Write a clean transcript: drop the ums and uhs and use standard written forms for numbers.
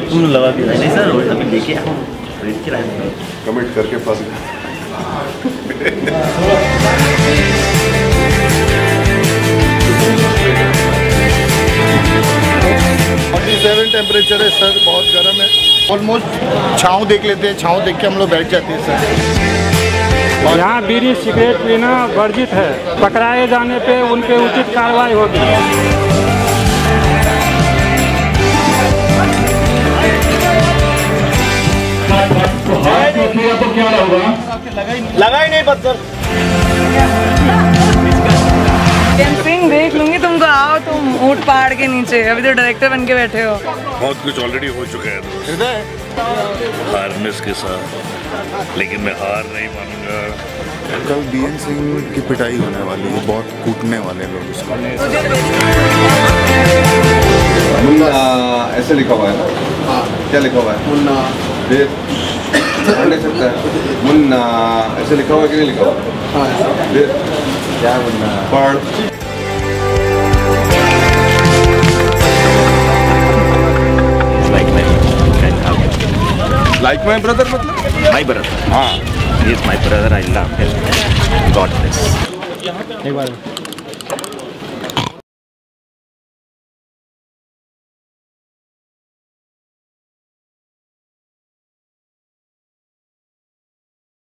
तुम लगा के नहीं सर अभी लेके आओ खरीद के लाए कमेंट करके फंस गए। 47 टेम्परेचर है सर, बहुत गर्म है। ऑलमोस्ट छाँव देख लेते हैं, छाँव देख के हम लोग बैठ जाते हैं सर। यहाँ बीड़ी सिगरेट पीना वर्जित है, पकड़ाए जाने पे उन पे उचित कार्रवाई होगी। तो क्या होगा? लगा ही नहीं पत्थर। कैंपिंग देख लूंगी तुमको, आओ तुम ऊँट पहाड़ के नीचे, अभी तो डायरेक्टर बन के बैठे हो। बहुत कुछ ऑलरेडी हो चुका है हारनेस के साथ, लेकिन मैं हार नहीं मानूंगा। कल बीएन सिंह की पिटाई होने वाली है, बहुत कूटने वाले लोग इसको। मुन्ना ऐसे लिखा हुआ है ना? हाँ। क्या लिखा हुआ है? मुन्ना पढ़ नहीं सकता है। मुन्ना ऐसे लिखा हुआ है कि नहीं लिखा हुआ? हाँ। क्या मुन्ना पढ़। Like my brother मतलब? My brother. हाँ। He is my brother. I love him. God bless. एक बार